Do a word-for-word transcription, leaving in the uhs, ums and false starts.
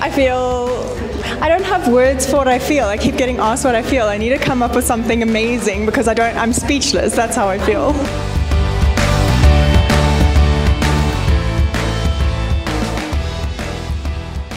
I feel, I don't have words for what I feel. I keep getting asked what I feel. I need to come up with something amazing because I don't, I'm speechless. That's how I feel.